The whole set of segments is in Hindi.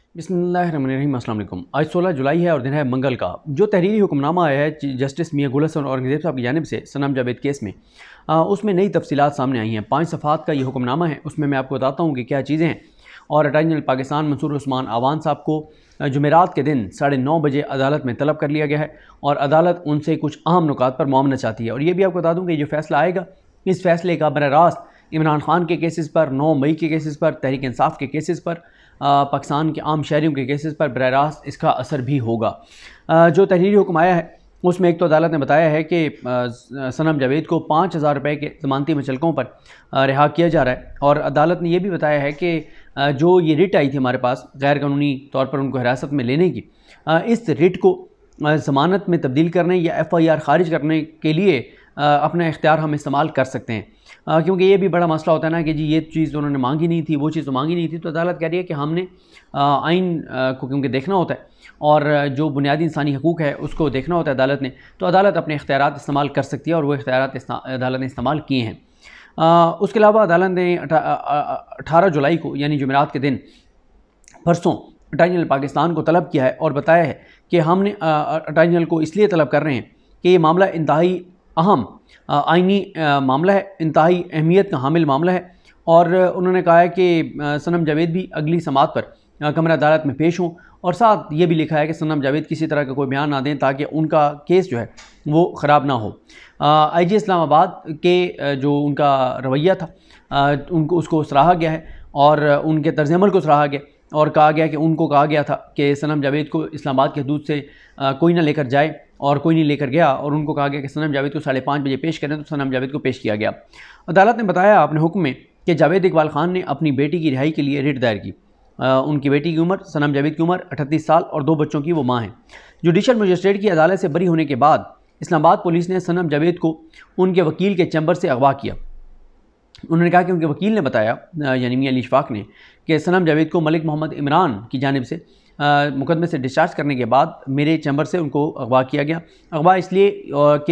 बिस्मिल्लाहिर्रहमानिर्रहीम। अस्सलाम वालेकुम। आज 16 जुलाई है और दिन है मंगल का। जो तहरीरी हुक्मनामा आया है जस्टिस मियां गुल हसन औरंगजेब साहब की जानिब से सनम जावेद केस में, उसमें नई तफसीलात सामने आई हैं। 5 सफ़ात का ये हुक्मनामा है। उसमें मैं आपको बताता हूँ कि क्या चीज़ें हैं। और अटॉर्नी जनरल पाकिस्तान मंसूर उस्मान आवान साहब को जुमेरात के दिन 9:30 बजे अदालत में तलब कर लिया गया है और अदालत उनसे कुछ अहम नुकात पर मामला चाहती है। और ये भी आपको बता दूँ कि जो फैसला आएगा, इस फैसले का बराह रास्त इमरान खान के केसेस पर, 9 मई के केसेस पर, तहरीक इंसाफ के केसेस पर, पाकिस्तान के आम शहरियों के केसेस पर बराह रास्त इसका असर भी होगा। जो तहरीरी हुक्म आया है उसमें एक तो अदालत ने बताया है कि सनम जावेद को 5,000 रुपये के ज़मानती मुचलकों पर रिहा किया जा रहा है। और अदालत ने यह भी बताया है कि जो ये रिट आई थी हमारे पास गैर कानूनी तौर पर उनको हिरासत में लेने की, इस रिट को ज़मानत में तब्दील करने या FIR खारिज करने के लिए अपना इख्तियार हम इस्तेमाल कर सकते हैं। क्योंकि ये भी बड़ा मसला होता है ना कि जी ये चीज़ तो उन्होंने मांगी नहीं थी, वो चीज़ तो मांगी नहीं थी। तो अदालत कह रही है कि हमने आइन को क्योंकि देखना होता है और जो बुनियादी इंसानी हकूक़ है उसको देखना होता है अदालत ने, तो अदालत अपने इख्तियारात इस्तेमाल कर सकती है और वो इख्तियारात अदालत ने इस्तेमाल किए हैं। उसके अलावा अदालत ने 18 जुलाई को यानी जुमेरात के दिन परसों अटॉर्नी जनरल पाकिस्तान को तलब किया है और बताया है कि हमने अटॉर्नी जनरल को इसलिए तलब कर रहे हैं कि ये मामला इंतहाई अहम आइनी मामला है, इंतहाई अहमियत का हामिल मामला है। और उन्होंने कहा है कि सनम जावेद भी अगली समात पर कमरा अदालत में पेश हों और साथ ये भी लिखा है कि सनम जावेद किसी तरह का कोई बयान ना दें ताकि उनका केस जो है वो ख़राब ना हो। IG इस्लामाबाद के जो उनका रवैया था उनको उसको सराहा गया है और उनके तर्ज़ अमल को सराहा गया और कहा गया कि उनको कहा गया था कि सनम जावेद को इस्लामाबाद के हदूद से कोई ना लेकर जाए और कोई नहीं लेकर गया और उनको कहा गया कि सनम जावेद को 5:30 बजे पेश करें, तो सनम जावेद को पेश किया गया। अदालत ने बताया अपने हुक्म में कि जावेद इकबाल खान ने अपनी बेटी की रिहाई के लिए रिट दायर की। उनकी बेटी की उम्र, सनम जावेद की उम्र 38 साल और 2 बच्चों की वो माँ हैं। जुडिशल मजिस्ट्रेट की अदालत से बरी होने के बाद इस्लामाबाद पुलिस ने सनम जावेद को उनके वकील के चैम्बर से अगवा किया। उन्होंने कहा कि उनके वकील ने बताया यानी मियां अली इशफाक ने कि सनम जावेद को मलिक मोहम्मद इमरान की जानिब से मुकदमे से डिस्चार्ज करने के बाद मेरे चैम्बर से उनको अगवा किया गया। अगवा इसलिए कि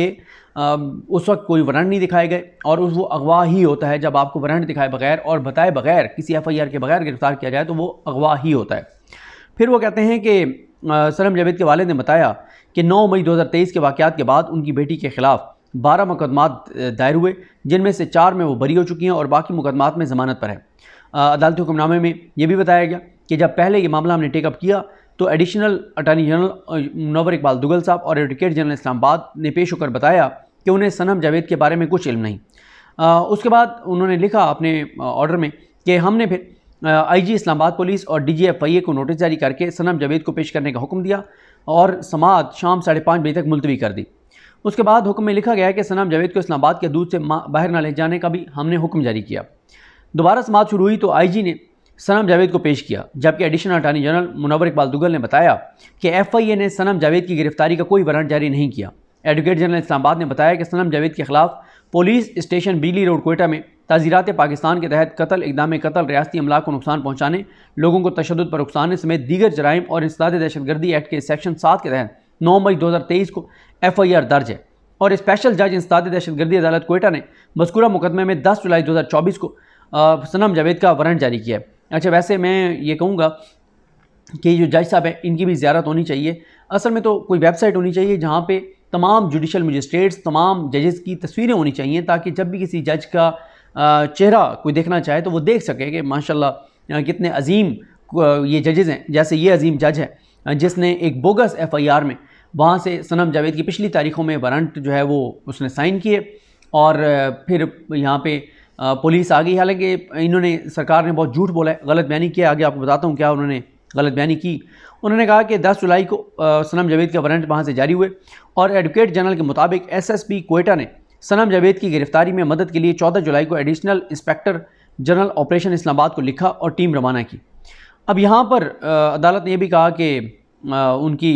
उस वक्त कोई वारंट नहीं दिखाए गए और वो अगवा ही होता है जब आपको वारंट दिखाए बगैर और बताए बगैर किसी FIR के बगैर गिरफ्तार किया जाए तो वो अगवा ही होता है। फिर वो कहते हैं कि सनम जावेद के वालिद ने बताया कि 9 मई 2023 के वाक़यात के बाद उनकी बेटी के ख़िलाफ़ 12 मुकदमात दायर हुए, जिनमें से 4 में वो बरी हो चुकी हैं और बाकी मुकदमात में ज़मानत पर है। अदालती हुक्मनामे में ये भी बताया गया कि जब पहले ये मामला हमने टेकअप किया तो additional attorney general Munawar Iqbal Duggal साहब और एडवोकेट जनरल इस्लामाबाद ने पेश होकर बताया कि उन्हें सनम जावेद के बारे में कुछ इल्म नहीं। उसके बाद उन्होंने लिखा अपने ऑर्डर में कि हमने फिर IG इस्लामाबाद पुलिस और DG FIA को नोटिस जारी करके सनम जावेद को पेश करने का हुक्म दिया और समाअत शाम 5:30 बजे तक मुलतवी कर दी। उसके बाद हुक्म में लिखा गया कि सनम जावेद को इस्लामाबाद के हदूद से बाहर न ले जाने का भी हमने हुक्म जारी किया। दोबारा समाअत शुरू हुई तो IG ने सनम जावेद को पेश किया, जबकि additional attorney general Munawar Iqbal Duggal ने बताया कि FIA ने सनम जावेद की गिरफ्तारी का कोई वारंट जारी नहीं किया। एडवोकेट जनरल इस्लामाबाद ने बताया कि सनम जावेद के खिलाफ police station Bijli road Quetta में ताज़ीरात पाकिस्तान के तहत कत्ल, इक़दाम कत्ल, रियासती अमलाक को नुकसान पहुँचाने, लोगों को तशद्दुद पर उकसाने समेत दीगर जराइम और इंसदाद दहशतगर्दी एक्ट के सेक्शन 7 के तहत 9 मई 2023 को FIR दर्ज है। और स्पेशल जज इंसदाद दहशतगर्दी अदालत कोयटा ने मज़कूरा मुकदमे में 10 जुलाई 2024 को सनम जावेद का वारंट जारी किया है। अच्छा, वैसे मैं ये कहूँगा कि जो जज साहब हैं इनकी भी ज़ियारत होनी चाहिए। असल में तो कोई वेबसाइट होनी चाहिए जहाँ पे तमाम जुडिशल मजिस्ट्रेट्स, तमाम जजेस की तस्वीरें होनी चाहिए ताकि जब भी किसी जज का चेहरा कोई देखना चाहे तो वो देख सके कि माशाल्लाह कितने अजीम ये जजेस हैं। जैसे ये अजीम जज है जिसने एक बोगस FIR में वहाँ से सनम जावेद की पिछली तारीखों में वारंट जो है वो उसने साइन किए और फिर यहाँ पे पुलिस आ गई। हालांकि इन्होंने, सरकार ने बहुत झूठ बोला है, गलत बयानी किया। आगे आपको बताता हूँ क्या उन्होंने गलत बयानी की। उन्होंने कहा कि 10 जुलाई को सनम जावेद के वारंट वहाँ से जारी हुए और एडवोकेट जनरल के मुताबिक SSP कोयटा ने सनम जावेद की गिरफ्तारी में मदद के लिए 14 जुलाई को additional inspector general operation Islamabad को लिखा और टीम रवाना की। अब यहाँ पर अदालत ने यह भी कहा कि उनकी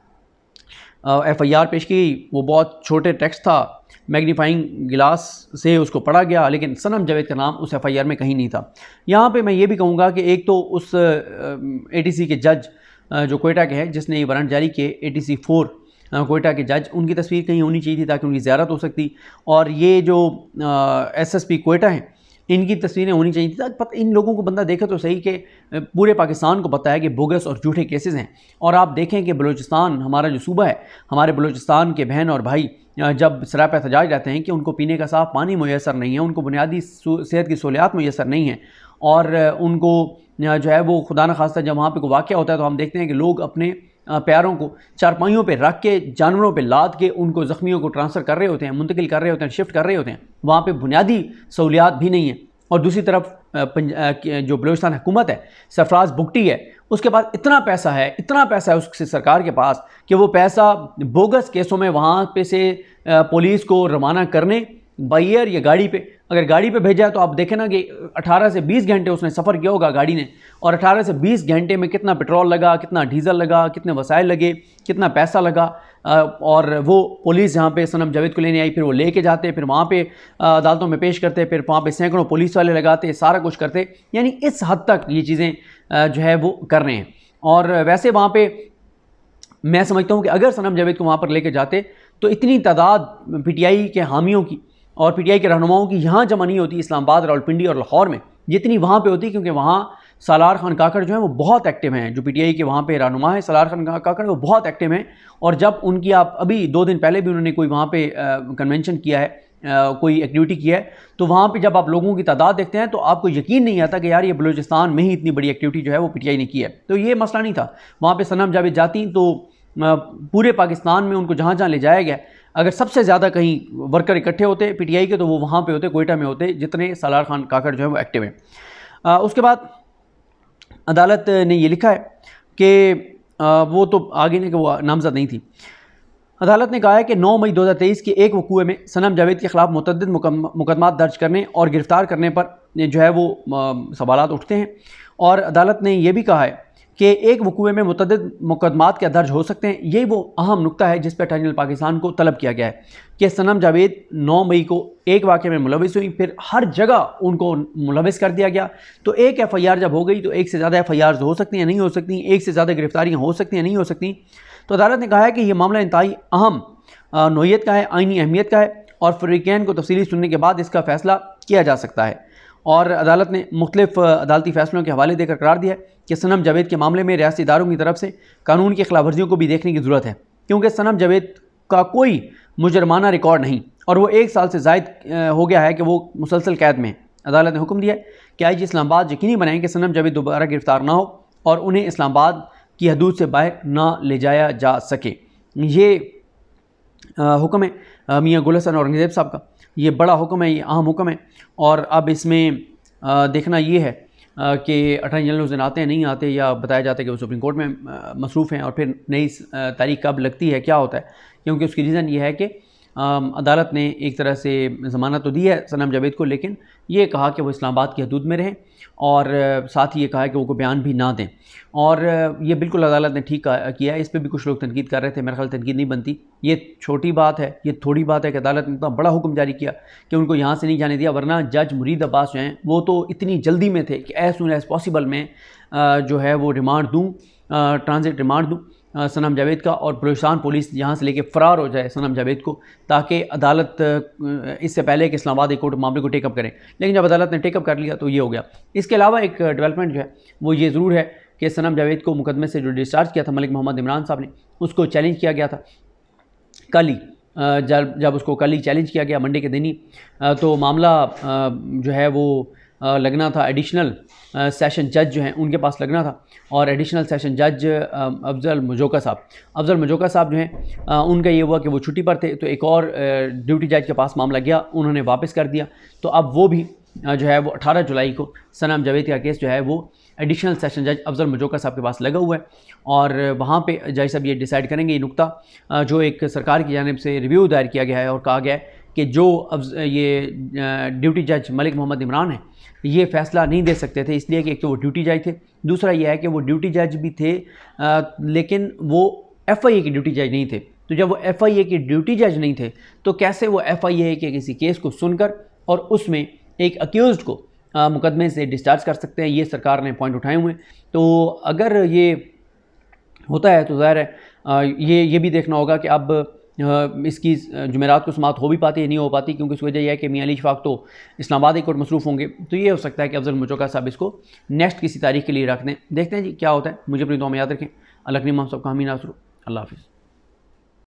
FIR पेश की, वो बहुत छोटे टेक्स्ट था, मैग्नीफाइंग गिलास से उसको पढ़ा गया, लेकिन सनम जावेद का नाम उस FIR में कहीं नहीं था। यहाँ पे मैं ये भी कहूँगा कि एक तो उस ATC के जज जो कोयटा के हैं जिसने ये वारंट जारी किए, ATC 4 कोयटा के जज, उनकी तस्वीर कहीं होनी चाहिए थी ताकि उनकी ज़ियारत हो सकती। और ये जो SSP कोयटा हैं इनकी तस्वीरें होनी चाहिए थी, ताकि इन लोगों को बंदा देखे तो सही कि पूरे पाकिस्तान को पता है कि बोगस और झूठे केसेस हैं। और आप देखें कि बलूचिस्तान हमारा जो सूबा है, हमारे बलूचिस्तान के बहन और भाई जब सराप एहतजाज रहते हैं कि उनको पीने का साफ़ पानी मुयसर नहीं है, उनको बुनियादी सेहत की सहूलियात मुयसर नहीं है, और उनको जो है वो खुदा न खास्ता जब वहाँ पे कोई वाक़या होता है तो हम देखते हैं कि लोग अपने प्यारों को चारपाइयों पे रख के, जानवरों पे लाद के उनको ज़ख्मियों को ट्रांसफ़र कर रहे होते हैं, मुंतकिल कर रहे होते हैं, शिफ्ट कर रहे होते हैं। वहाँ पे बुनियादी सहूलियात भी नहीं है। और दूसरी तरफ जो बलूचिस्तान हुकूमत है, सरफराज बुगटी है, उसके पास इतना पैसा है उसकी सरकार के पास कि वो पैसा बोगस केसों में वहाँ पे से पुलिस को रवाना करने बाई एयर या गाड़ी पे, अगर गाड़ी पे भेजा है तो आप देखें ना कि 18 से 20 घंटे उसने सफ़र किया होगा गाड़ी ने, और 18 से 20 घंटे में कितना पेट्रोल लगा, कितना डीजल लगा, कितने वसाइल लगे, कितना पैसा लगा। और वो पुलिस जहाँ पे सनम जावेद को लेने आई, फिर वो लेके जाते, फिर वहाँ पे अदालतों में पेश करते, फिर वहाँ पे सैकड़ों पुलिस वाले लगाते, सारा कुछ करते। यानी इस हद तक ये चीज़ें जो है वो कर रहे हैं। और वैसे वहाँ पे मैं समझता हूँ कि अगर सनम जावेद को वहाँ पर लेके जाते तो इतनी तादाद PTI के हामियों की और PTI के रहनुमाओं की यहाँ जमा नहीं होती इस्लामाबाद, रावलपिंडी और लाहौर में, जितनी वहाँ पे होती, क्योंकि वहाँ सालार खान काकड़ जो है वो बहुत एक्टिव हैं। जो PTI के वहाँ पे रहनुमा है सालार खान काकड़, वो बहुत एक्टिव हैं। और जब उनकी आप अभी 2 दिन पहले भी उन्होंने कोई वहाँ पे कन्वेंशन किया है, कोई एक्टिविटी किया है, तो वहाँ पे जब आप लोगों की तादाद देखते हैं तो आपको यकीन नहीं आता कि यार ये बलूचिस्तान में ही इतनी बड़ी एक्टिविटी जो है वो PTI ने की है। तो ये मसला नहीं था। वहाँ पे सनम जावेद जाती तो पूरे पाकिस्तान में उनको जहाँ जहाँ ले जाया गया, अगर सबसे ज़्यादा कहीं वर्कर इकट्ठे होते PTI के तो वो वहाँ पे होते, कोयटा में होते, जितने सालार खान काकड़ जो है वो एक्टिव हैं। उसके बाद अदालत ने ये लिखा है कि वो तो आगे ने कि वो नामजद नहीं थी। अदालत ने कहा है कि 9 मई 2023 के एक वकूए में सनम जावेद के ख़िलाफ़ मुतअद्दिद मुकदमात दर्ज करने और गिरफ़्तार करने पर जो है वो सवालात उठते हैं। और अदालत ने यह भी कहा है कि एक वकूए में मुतअद्दिद मुकदमात क्या दर्ज हो सकते हैं। यही वो अहम नुक्ता है जिस पर अटॉर्नी जनरल पाकिस्तान को तलब किया गया है कि सनम जावेद 9 मई को एक वाक़े में मुलविस हुई, फिर हर जगह उनको मुलविस कर दिया गया। तो एक FIR जब हो गई तो एक से ज़्यादा FIRs हो सकती हैं, नहीं हो सकती, एक से ज़्यादा गिरफ्तारियाँ हो सकती हैं, नहीं हो सकती। तो अदालत ने कहा है कि यह मामला इंतहाई अहम नौइयत का है, आइनी अहमियत का है, और फ़रीक़ैन को तफसीली सुनने के बाद इसका फ़ैसला किया जा सकता है। और अदालत ने मुख्तलिफ अदालती फ़ैसलों के हवाले देकर करार दिया है कि सनम जावेद के मामले में रियासती इदारों की तरफ से कानून की खिलाफ वर्जियों को भी देखने की ज़रूरत है, क्योंकि सनम जावेद का कोई मुजरमाना रिकॉर्ड नहीं और वो 1 साल से ज़ायद हो गया है कि वो मुसलसल कैद में। अदालत ने हुक्म दिया है कि IHC इस्लामाबाद यकीनी बनाएं कि सनम जावेद दोबारा गिरफ़्तार ना हो और उन्हें इस्लामाबाद की हदूद से बाहर ना ले जाया जा सके। ये हुक्म है मियाँ गुल हसन औरंगज़ेब साहब का, ये बड़ा हुक्म है, ये अहम हुक्म है। और अब इसमें देखना ये है कि अटॉर्नी जनरल उस दिन आते हैं, नहीं आते, या बताया जाता है कि वो सुप्रीम कोर्ट में मसरूफ़ हैं, और फिर नई तारीख कब लगती है, क्या होता है। क्योंकि उसकी रीज़न ये है कि अदालत ने एक तरह से ज़मानत तो दी है सनम जावेद को, लेकिन ये कहा कि वो इस्लामाबाद की हदूद में रहें, और साथ ही ये कहा है कि वो कोई बयान भी ना दें। और ये बिल्कुल अदालत ने ठीक किया है। इस पर भी कुछ लोग तनकीद कर रहे थे, मेरे ख्याल तनकीद नहीं बनती। ये छोटी बात है, ये थोड़ी बात है कि अदालत ने इतना बड़ा हुक्म जारी किया कि उनको यहाँ से नहीं जाने दिया, वरना जज मुरीद अब्बास जो हैं वो तो इतनी जल्दी में थे कि एज सून एज़ पॉसिबल में जो है वो रिमांड दूँ, ट्रांजिट रिमांड दूँ सनम जावेद का, और बलूचिस्तान पुलिस यहाँ से लेके फ़रार हो जाए सनम जावेद को, ताकि अदालत इससे पहले कि इस्लामाबाद कोर्ट मामले को टेकअप करें। लेकिन जब अदालत ने टेकअप कर लिया तो ये हो गया। इसके अलावा एक डेवलपमेंट जो है वो ये ज़रूर है कि सनम जावेद को मुकदमे से जो डिस्चार्ज किया था मलिक मोहम्मद इमरान साहब ने, उसको चैलेंज किया गया था कल ही। जब उसको कल ही चैलेंज किया गया मंडे के दिन ही, तो मामला जो है वो लगना था एडिशनल सेशन जज जो हैं उनके पास लगना था, और एडिशनल सेशन जज अफजल मुजोका साहब जो हैं उनका ये हुआ कि वो छुट्टी पर थे, तो एक और ड्यूटी जज के पास मामला गया, उन्होंने वापस कर दिया। तो अब वो भी जो है वो 18 जुलाई को सनम जावेद का केस जो है वो एडिशनल सेशन जज अफजल मुजोका साहब के पास लगा हुआ है, और वहाँ पे जज साहब ये डिसाइड करेंगे। ये नुक्ता जो एक सरकार की जानिब से रिव्यू दायर किया गया है और कहा गया है कि जो ये ड्यूटी जज मलिक मोहम्मद इमरान है ये फ़ैसला नहीं दे सकते थे, इसलिए कि एक तो वो ड्यूटी जज थे, दूसरा ये है कि वो ड्यूटी जज भी थे लेकिन वो FIA के ड्यूटी जज नहीं थे। तो जब वो FIA के ड्यूटी जज नहीं थे तो कैसे वो FIA के किसी केस को सुनकर और उसमें एक अक्यूज़्ड को मुकदमे से डिस्चार्ज कर सकते हैं। ये सरकार ने पॉइंट उठाए हुए हैं। तो अगर ये होता है तो ज़ाहिर है ये भी देखना होगा कि अब इसकी जुमेरात को समात हो भी पाती है, नहीं हो पाती, क्योंकि इसकी वजह यह है कि मियां अली इशफाक तो इस्लामाबाद एक और मसरूफ़ होंगे। तो ये हो सकता है कि अफजल मुचौका साहब इसको नेक्स्ट किसी तारीख के लिए रख दें। देखते हैं जी क्या होता है। मुझे अपनी दुआ में याद रखें। अल्लाह करीम हम सबका हामी नासर। अल्लाह हाफ़िज़।